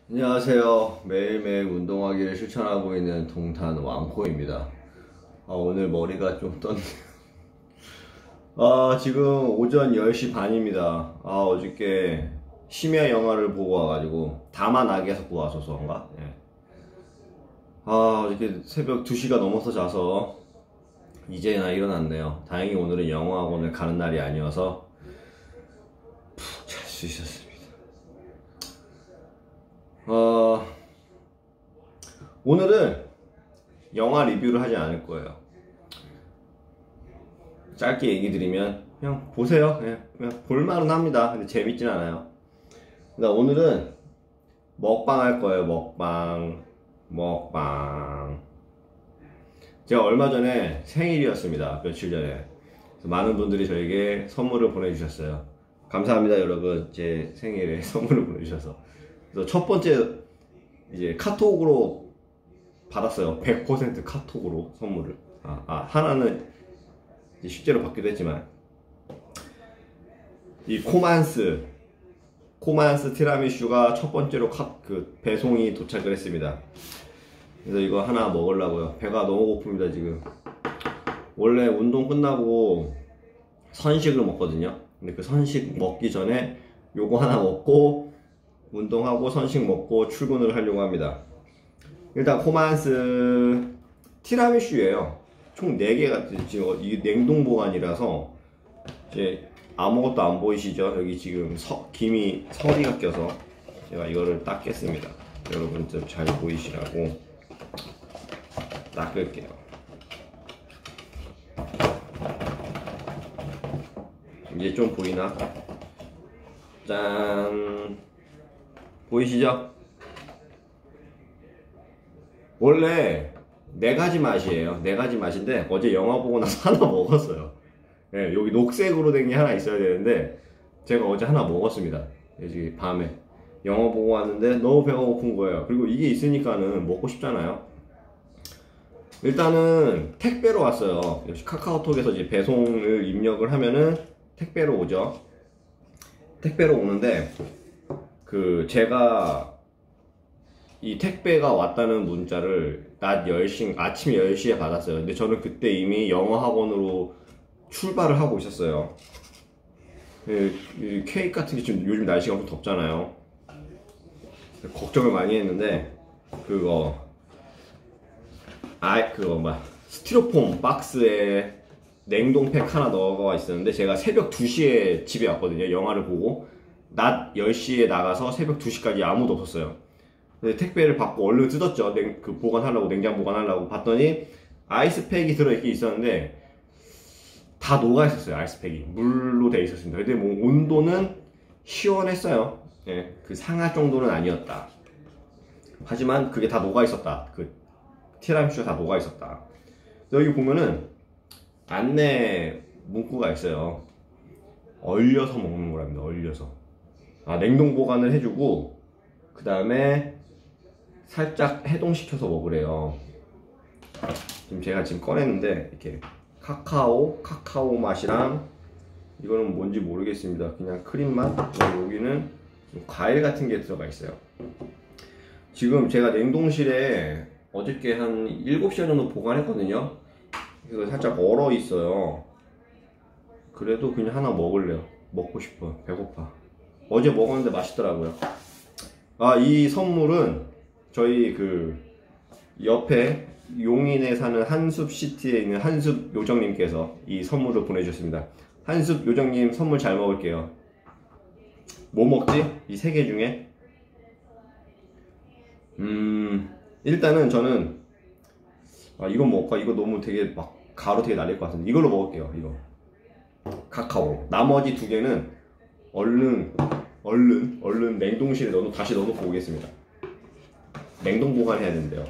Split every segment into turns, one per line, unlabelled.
안녕하세요. 매일매일 운동하기를 실천하고 있는 동탄 왕코입니다. 오늘 머리가 좀 지금 오전 10시 반입니다. 어저께 심야 영화를 보고 와가지고 다만 악에서 보고 와서인가? 예. 어저께 새벽 2시가 넘어서 자서 이제나 일어났네요. 다행히 오늘은 영어학원을 가는 날이 아니어서 푹 잘 수 있었습니다. 오늘은 영화 리뷰를 하지 않을 거예요. 짧게 얘기 드리면 그냥 보세요. 그냥 볼만은 합니다. 근데 재밌진 않아요. 그러니까 오늘은 먹방 할 거예요. 먹방. 제가 얼마 전에 생일이었습니다. 며칠 전에. 그래서 많은 분들이 저에게 선물을 보내주셨어요. 감사합니다, 여러분. 제 생일에 선물을 보내주셔서. 그래서 첫 번째 이제 카톡으로 받았어요. 100% 카톡으로 선물을. 하나는 이제 실제로 받기도 했지만, 이 코만스 티라미슈가 첫 번째로 배송이 도착을 했습니다. 그래서 이거 하나 먹으려고요. 배가 너무 고픕니다 지금. 원래 운동 끝나고 선식을 먹거든요. 근데 그 선식 먹기 전에 요거 하나 먹고 운동하고 선식 먹고 출근을 하려고 합니다. 일단 코만스 티라미슈예요. 총 4개가 지금 이 냉동 보관이라서 이제 아무것도 안 보이시죠? 여기 지금 김이 서리가 껴서 제가 이거를 닦겠습니다. 여러분 좀 잘 보이시라고 닦을게요. 이제 좀 보이나? 짠! 보이시죠? 원래 4가지 맛이에요. 4가지 맛인데 어제 영화 보고 나서 하나 먹었어요. 네, 여기 녹색으로 된 게 하나 있어야 되는데 제가 어제 하나 먹었습니다. 여기 밤에 영화 보고 왔는데 너무 배가 고픈 거예요. 그리고 이게 있으니까는 먹고 싶잖아요. 일단은 택배로 왔어요. 역시 카카오톡에서 이제 배송을 입력을 하면은 택배로 오죠. 택배로 오는데 제가 이 택배가 왔다는 문자를 아침 10시에 받았어요. 근데 저는 그때 이미 영어 학원으로 출발을 하고 있었어요. 이 케이크 같은 게 지금 요즘 날씨가 엄청 덥잖아요. 걱정을 많이 했는데 스티로폼 박스에 냉동팩 하나 넣어가 있었는데 제가 새벽 2시에 집에 왔거든요. 영화를 보고 낮 10시에 나가서 새벽 2시까지 아무도 없었어요. 근데 택배를 받고 얼른 뜯었죠. 보관하려고, 냉장 보관하려고 봤더니 아이스팩이 들어있긴 있었는데 다 녹아 있었어요. 아이스팩이 물로 돼 있었습니다. 근데 뭐 온도는 시원했어요. 예, 상할 정도는 아니었다. 하지만 그게 다 녹아 있었다. 티라미슈가 다 녹아 있었다. 여기 보면은 안내 문구가 있어요. 얼려서 먹는 거랍니다. 얼려서. 냉동 보관을 해주고 그 다음에 살짝 해동시켜서 먹으래요. 지금 제가 꺼냈는데 이렇게 카카오 맛이랑 이거는 뭔지 모르겠습니다. 그냥 크림 맛. 여기는 과일 같은 게 들어가 있어요. 지금 제가 냉동실에 어저께 한 7시간 정도 보관했거든요. 그래서 살짝 얼어 있어요. 그래도 그냥 하나 먹을래요. 먹고 싶어요. 배고파. 어제 먹었는데 맛있더라고요. 이 선물은 저희 옆에 용인에 사는 한숲시티에 있는 한숲 요정님께서 이 선물을 보내주셨습니다. 한숲 요정님 선물 잘 먹을게요. 뭐 먹지? 이 3개 중에? 일단은 저는 이거 먹을까? 이거 너무 되게 가루 되게 날릴 것 같은데 이걸로 먹을게요. 이거 카카오. 나머지 2개는 얼른 냉동실에 다시 넣어놓고 오겠습니다. 냉동 보관해야 된대요.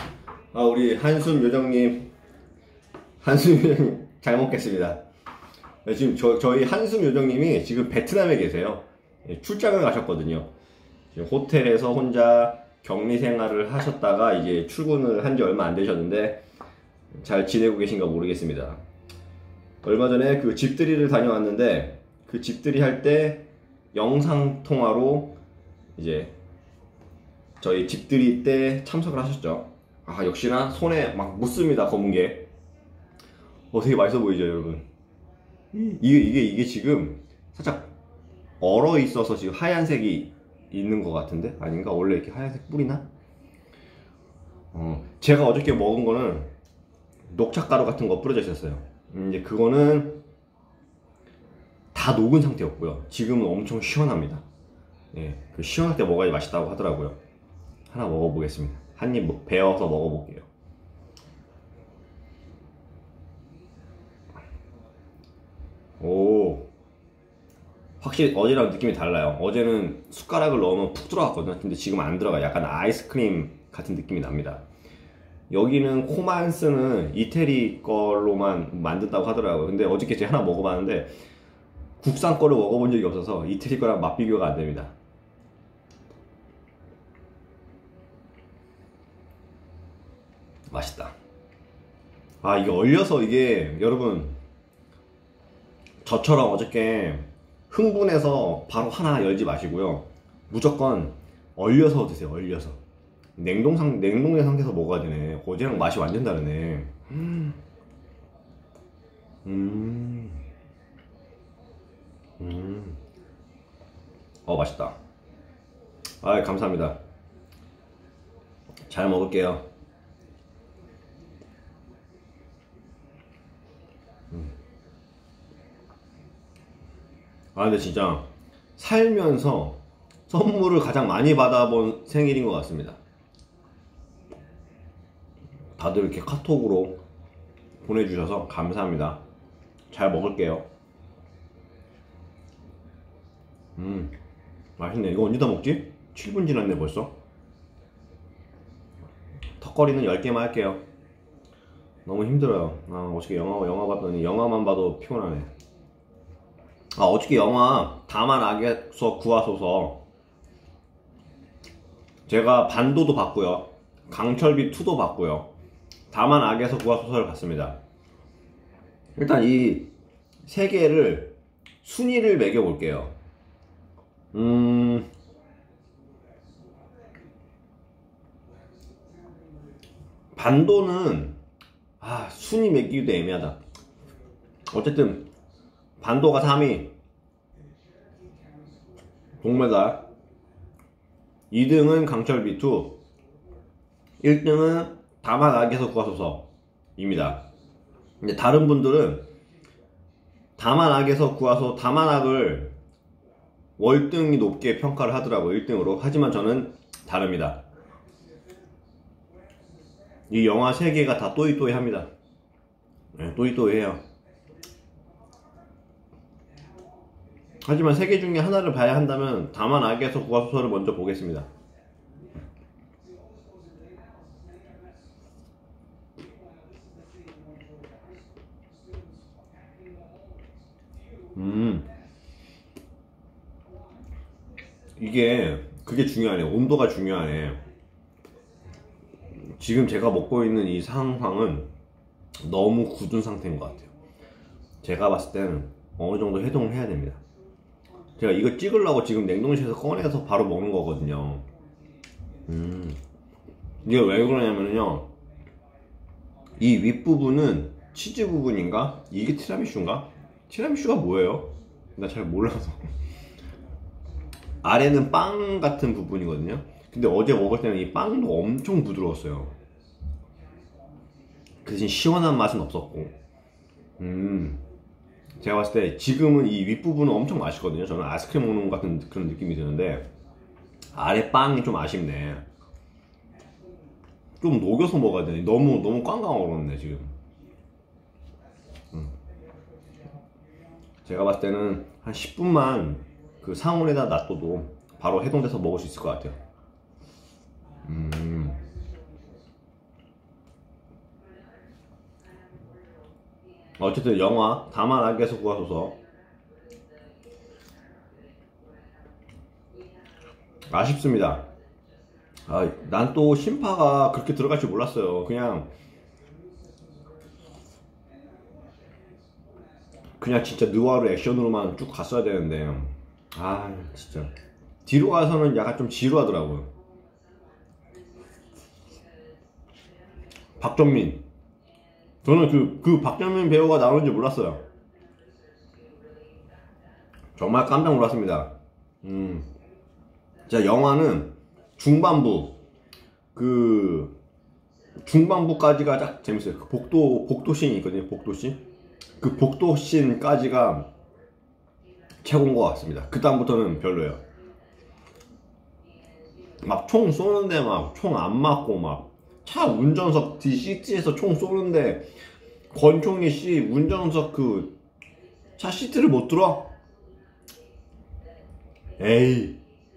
우리 한숨 요정님 잘 먹겠습니다. 지금 저희 한숨 요정님이 지금 베트남에 계세요. 예, 출장을 가셨거든요. 지금 호텔에서 혼자 격리 생활을 하셨다가 이제 출근을 한 지 얼마 안 되셨는데 잘 지내고 계신가 모르겠습니다. 얼마 전에 그 집들이를 다녀왔는데 그 집들이 할 때 영상 통화로 이제 저희 집들이 때 참석을 하셨죠. 아, 역시나 손에 막 묻습니다, 검은 게. 되게 맛있어 보이죠, 여러분? 이게 지금 살짝 얼어 있어서 지금 하얀색이 있는 것 같은데? 아닌가? 원래 이렇게 하얀색 뿌리나? 제가 어저께 먹은 거는 녹차가루 같은 거 뿌려져 있었어요. 이제 그거는 다 녹은 상태였고요. 지금은 엄청 시원합니다. 예, 그 시원할 때 먹어야 맛있다고 하더라고요. 하나 먹어보겠습니다. 한 입 베어서 먹어볼게요. 오, 확실히 어제랑 느낌이 달라요. 어제는 숟가락을 넣으면 푹 들어갔거든요. 근데 지금 안 들어가. 약간 아이스크림 같은 느낌이 납니다. 여기는 코만스는 이태리 걸로만 만든다고 하더라고요. 근데 어저께 제가 하나 먹어봤는데 국산 거를 먹어본 적이 없어서 이태리 거랑 맛 비교가 안 됩니다. 맛있다. 아, 이게 얼려서 이게 여러분 저처럼 어저께 흥분해서 바로 하나 열지 마시고요. 무조건 얼려서 드세요. 얼려서. 냉동된 상태에서 먹어야 되네. 어제랑 맛이 완전 다르네. 음. 맛있다. 아, 감사합니다. 잘 먹을게요. 아, 근데 진짜 살면서 선물을 가장 많이 받아본 생일인 것 같습니다. 다들 이렇게 카톡으로 보내주셔서 감사합니다. 잘 먹을게요. 맛있네. 이거 언제 다 먹지? 7분 지났네 벌써. 턱걸이는 10개만 할게요. 너무 힘들어요. 어저께 영화 봤더니 영화만 봐도 피곤하네. 어저께 영화 다만 악에서 구하소서 제가 반도도 봤고요. 강철비 2도 봤고요. 다만 악에서 구하소서를 봤습니다. 일단 이 세 개를 순위를 매겨 볼게요. 반도는 순위 매기기도 애매하다. 어쨌든 반도가 3위, 동메달, 2등은 강철비 2, 1등은 다만 악에서 구하소서입니다. 근데 다른 분들은 다만 악에서 구하소 다만 악을 월등히 높게 평가를 하더라고요. 1등으로. 하지만 저는 다릅니다. 이 영화 3개가 다 또이또이 합니다. 네, 또이또이 해요. 하지만 3개 중에 하나를 봐야 한다면 다만 악에서 구하소서를 먼저 보겠습니다. 이게 그게 중요하네. 온도가 중요하네. 지금 제가 먹고 있는 이 상황은 너무 굳은 상태인 것 같아요. 제가 봤을 때는 어느 정도 해동을 해야 됩니다. 제가 이거 찍으려고 지금 냉동실에서 꺼내서 바로 먹는 거거든요. 이게 왜 그러냐면요, 이 윗부분은 치즈 부분인가? 이게 티라미슈인가? 티라미슈가 뭐예요? 나 잘 몰라서. 아래는 빵 같은 부분이거든요. 근데 어제 먹을 때는 이 빵도 엄청 부드러웠어요. 그 대신 시원한 맛은 없었고. 제가 봤을 때 지금은 이 윗부분은 엄청 맛있거든요. 저는 아이스크림 먹는 것 같은 그런 느낌이 드는데 아래 빵이 좀 아쉽네. 좀 녹여서 먹어야 되네. 너무 꽝꽝 얼었네 지금. 제가 봤을 때는 한 10분만 그 상온에다 놔둬도 바로 해동돼서 먹을 수 있을 것 같아요. 어쨌든 영화 다만 악에서 구하소서 아쉽습니다. 난 또 심파가 그렇게 들어갈 줄 몰랐어요. 그냥 진짜 느와르 액션으로만 쭉 갔어야 되는데 진짜 뒤로 가서는 약간 좀 지루하더라고요. 박정민, 저는 그 박정민 배우가 나오는지 몰랐어요. 정말 깜짝 놀랐습니다. 자, 영화는 중반부까지가 딱 재밌어요. 그 복도씬이 있거든요. 그 복도씬까지가 최고인 것 같습니다. 그 다음부터는 별로예요. 막 총 쏘는데 막 총 안 맞고 막 차 운전석 뒤 시트에서 총 쏘는데 권총이 운전석 그 차 시트를 못 들어? 에이.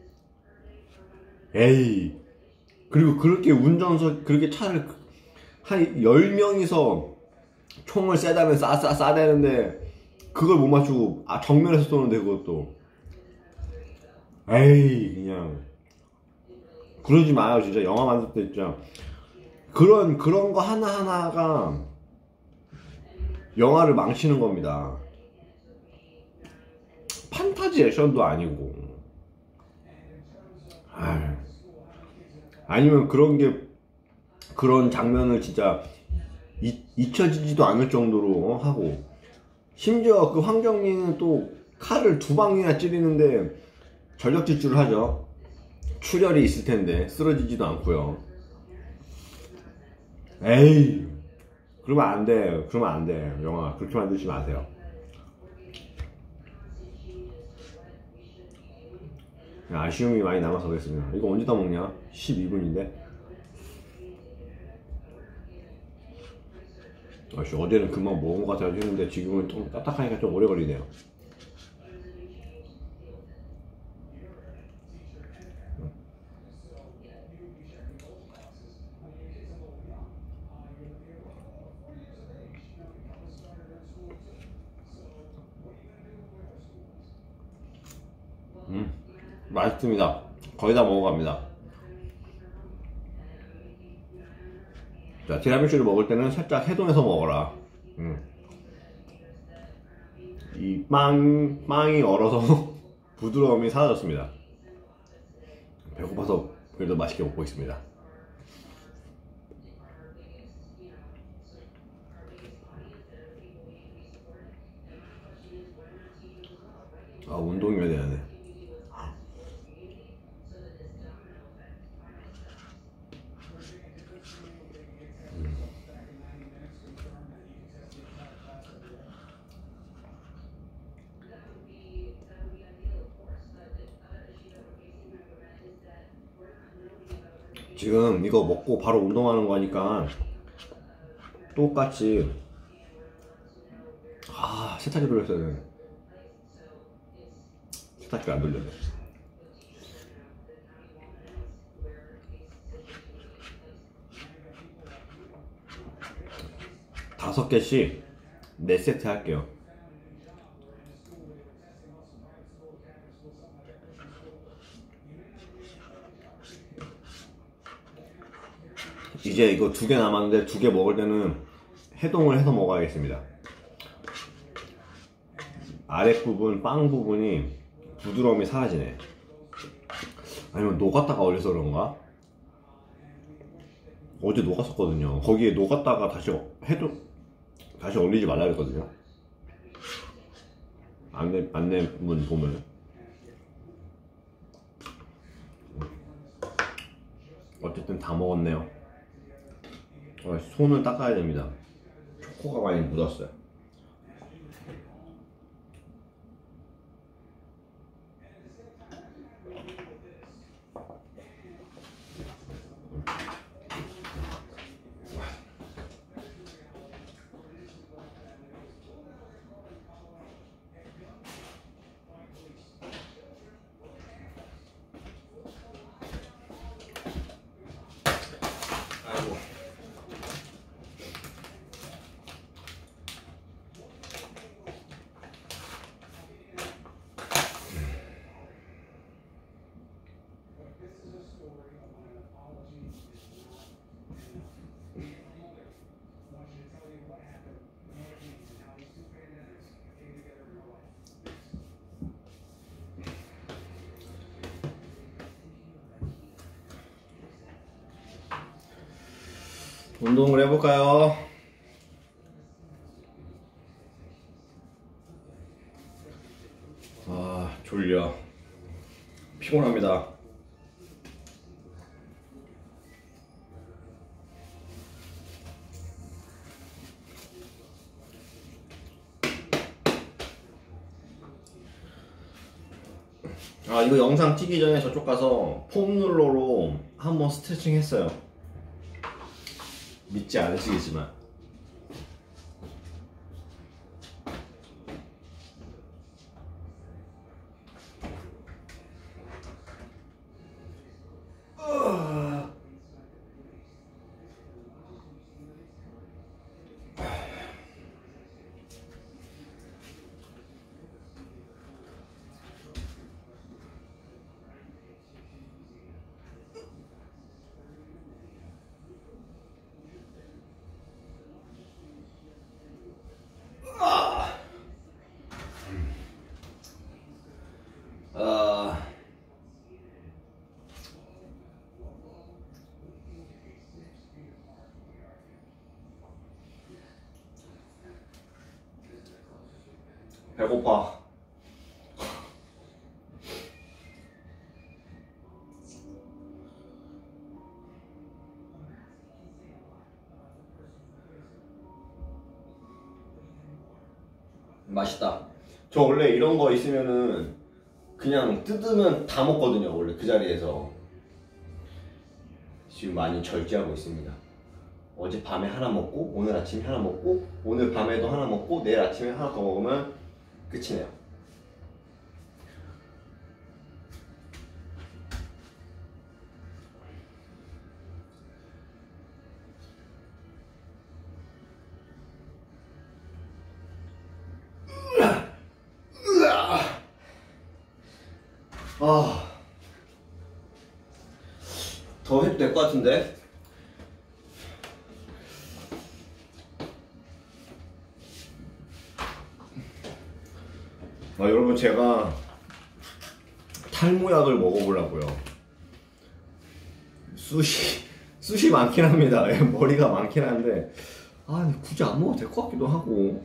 그리고 그렇게 차를 한 10명이서 총을 쎄다면 쏴대는데 그걸 못 맞추고 정면에서 쏘는데 그것도 그냥 그러지 마요. 진짜 영화 만들 때 진짜 그런 거 하나하나가 영화를 망치는 겁니다. 판타지 액션도 아니고 아니면 그런 장면을 진짜 잊혀지지도 않을 정도로 하고, 심지어 그 황정민은 또 칼을 2방이나 찌르는데 전력 질주를 하죠. 출혈이 있을 텐데 쓰러지지도 않고요. 그러면 안 돼. 영화 그렇게 만들지 마세요. 아쉬움이 많이 남아서 그랬습니다. 이거 언제 다 먹냐? 12분인데. 어제는 금방 먹은 것 같아서 했는데 지금은 좀 딱딱하니까 좀 오래 걸리네요. 맛있습니다. 거의 다 먹어갑니다. 자, 티라미슈를 먹을 때는 살짝 해동해서 먹어라. 이 빵이 얼어서 부드러움이 사라졌습니다. 배고파서 그래도 맛있게 먹고 있습니다. 운동해야 되네. 지금 이거 먹고 바로 운동하는 거니까 똑같이 세탁기 돌렸어야 되네. 세탁기가 안 돌렸네. 다섯 개씩 4세트 할게요. 이제 이거 2개 남았는데 2개 먹을 때는 해동을 해서 먹어야겠습니다. 아랫부분 빵 부분이 부드러움이 사라지네. 아니면 녹았다가 얼려서 그런가? 어제 녹았었거든요. 거기에 녹았다가 다시 얼리지 말라 그랬거든요. 안내문 보면. 어쨌든 다 먹었네요. 손을 닦아야 됩니다. 초코가 많이 묻었어요. 운동을 해볼까요? 아, 졸려. 피곤합니다. 아, 이거 영상 찍기 전에 저쪽 가서 폼롤러로 한번 스트레칭 했어요. 믿지 않으시겠지만. 배고파. 맛있다. 저 원래 이런 거 있으면은 그냥 뜯으면 다 먹거든요. 원래 그 자리에서. 지금 많이 절제하고 있습니다. 어제 밤에 하나 먹고 오늘 아침에 하나 먹고 오늘 밤에도 하나 먹고 내일 아침에 하나 더 먹으면 끝이네요. 더 해도 될 것 같은데? 여러분, 제가 탈모약을 먹어보려고요. 숱이 많긴 합니다. 머리가 많긴 한데 굳이 안 먹어도 될 것 같기도 하고.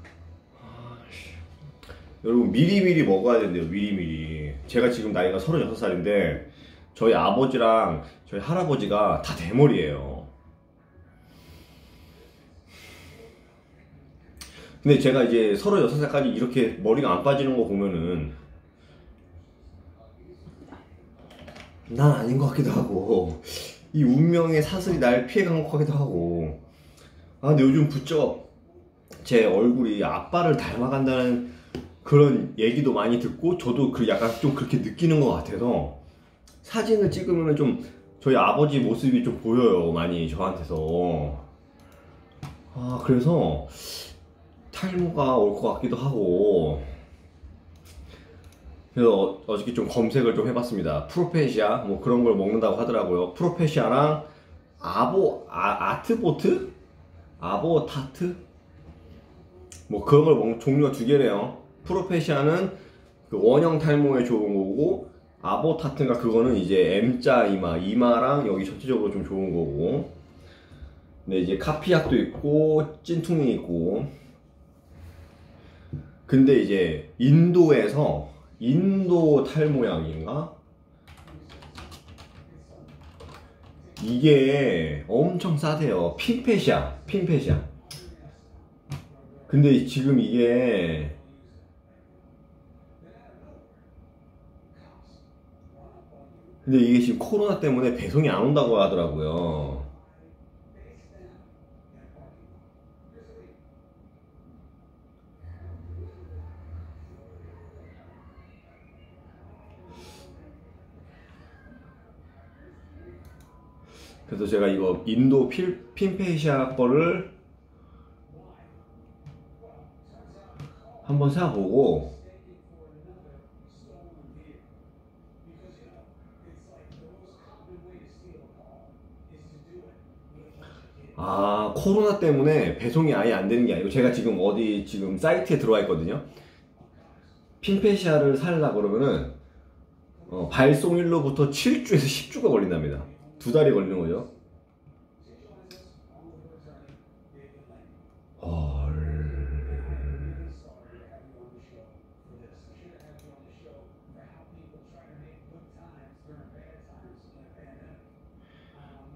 여러분, 미리미리 먹어야 된대요. 미리미리. 제가 지금 나이가 36살인데 저희 아버지랑 저희 할아버지가 다 대머리예요. 근데 제가 이제 36살까지 이렇게 머리가 안 빠지는 거 보면은 난 아닌 것 같기도 하고, 이 운명의 사슬이 날 피해간 것 같기도 하고. 근데 요즘 부쩍 제 얼굴이 아빠를 닮아간다는 그런 얘기도 많이 듣고, 저도 약간 좀 그렇게 느끼는 것 같아서 사진을 찍으면 좀 저희 아버지 모습이 좀 보여요, 많이 저한테서. 그래서 탈모가 올 것 같기도 하고. 그래서 어저께 좀 검색을 좀 해봤습니다. 프로페시아 뭐 그런 걸 먹는다고 하더라고요. 프로페시아랑 아트보트? 아보타트? 뭐 그런 걸 먹는 종류가 두 개래요. 프로페시아는 그 원형 탈모에 좋은 거고, 아보타트가 그거는 이제 M자 이마랑 여기 전체적으로 좀 좋은 거고. 근데 이제 카피약도 있고 찐퉁이 있고. 근데 이제 인도에서 인도 탈모약인가? 이게 엄청 싸대요. 핀페시아. 근데 지금 이게 지금 코로나 때문에 배송이 안 온다고 하더라고요. 그래서 제가 이거 인도 핀페시아 거를 한번 사보고, 코로나 때문에 배송이 아예 안 되는 게 아니고, 제가 지금 지금 사이트에 들어와 있거든요. 핀페시아를 살려고 그러면은 발송일로부터 7주에서 10주가 걸린답니다. 2달이 걸리는 거죠.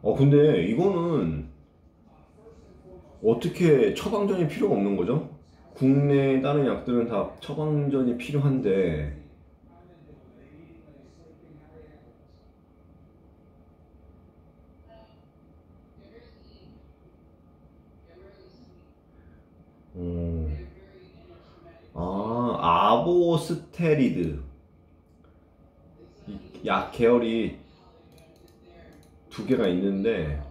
근데 이거는 어떻게 처방전이 필요가 없는 거죠? 국내 다른 약들은 다 처방전이 필요한데. 아보스테리드 약 계열이 두 개가 있는데,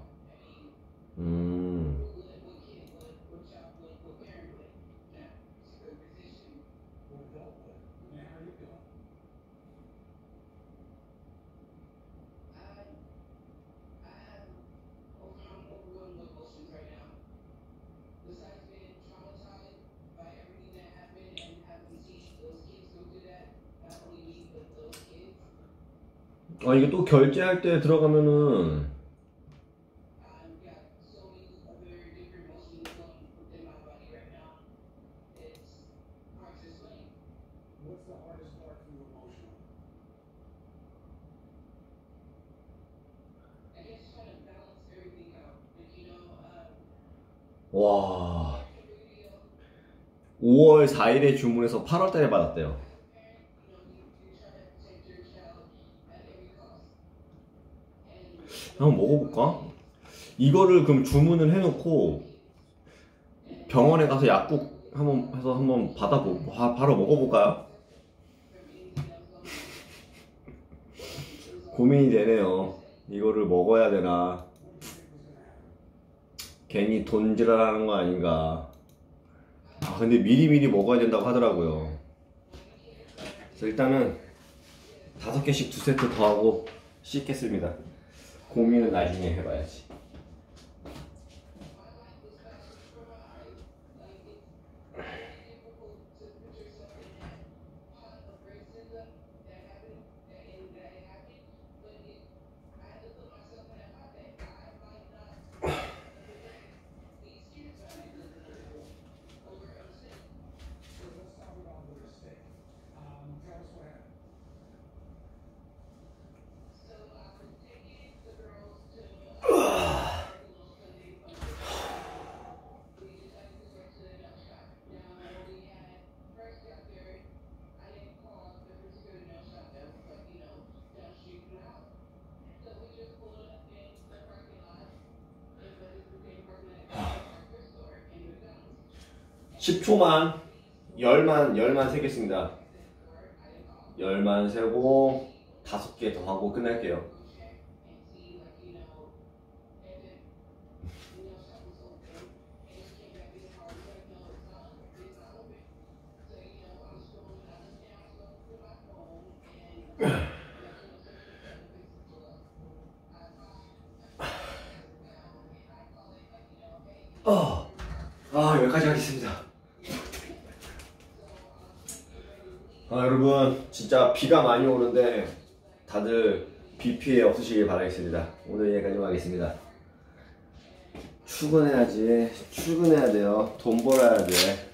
음, 이게 또 결제할 때 들어가면은, 와, 5월 4일에 주문해서 8월 달에 받았대요. 한번 먹어볼까? 이거를 그럼 주문을 해놓고 병원에 가서 약국 한번 해서 한번 받아보고 바로 먹어볼까요? 고민이 되네요. 이거를 먹어야 되나? 괜히 돈질하는 거 아닌가? 근데 미리미리 먹어야 된다고 하더라고요. 그래서 일단은 5개씩 2세트 더 하고 씻겠습니다. 고민은 나중에 해봐야지. (10초만) 열만 세겠습니다. 열만 세고 5개 더 하고 끝낼게요. 여기까지 하겠습니다. 여러분 진짜 비가 많이 오는데 다들 비 피해 없으시길 바라겠습니다. 오늘 여기까지 하겠습니다. 출근해야지. 출근해야 돼요. 돈 벌어야 돼.